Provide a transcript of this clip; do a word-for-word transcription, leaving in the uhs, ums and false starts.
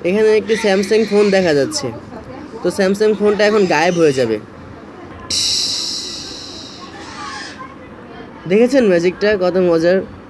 এখানে একটি Samsung phone দেখা যাচ্ছে। তো স্যামসাং ফোনটা এখন গায়েব হয়ে যাবে। দেখেছেন ম্যাজিকটা কত মজার।